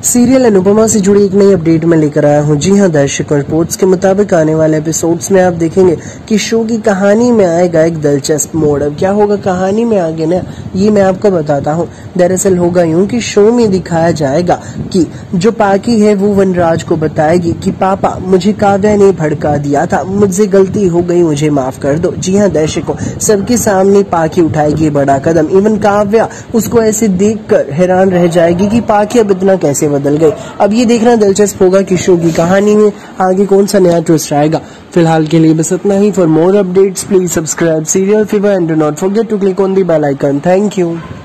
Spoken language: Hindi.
सीरियल अनुपमा से जुड़ी एक नई अपडेट में लेकर आया हूं। जी हां दर्शकों, रिपोर्ट्स के मुताबिक आने वाले एपिसोड्स में आप देखेंगे कि शो की कहानी में आएगा एक दिलचस्प मोड़। अब क्या होगा कहानी में आगे ना, ये मैं आपको बताता हूं। दरअसल होगा यूं कि शो में दिखाया जाएगा कि जो पाखी है वो वनराज को बताएगी कि पापा, मुझे काव्या ने भड़का दिया था, मुझसे गलती हो गई, मुझे माफ कर दो। जी हाँ दर्शकों, सबके सामने पाखी उठाएगी बड़ा कदम। इवन काव्या उसको ऐसे देखकर हैरान रह जाएगी कि पाखी अब इतना कैसे बदल गई। अब ये देखना दिलचस्प होगा कि शो की कहानी में आगे कौन सा नया ट्विस्ट आएगा। फिलहाल के लिए बस इतना ही। For more updates please subscribe serial fever and do not forget to click on the bell icon. Thank you.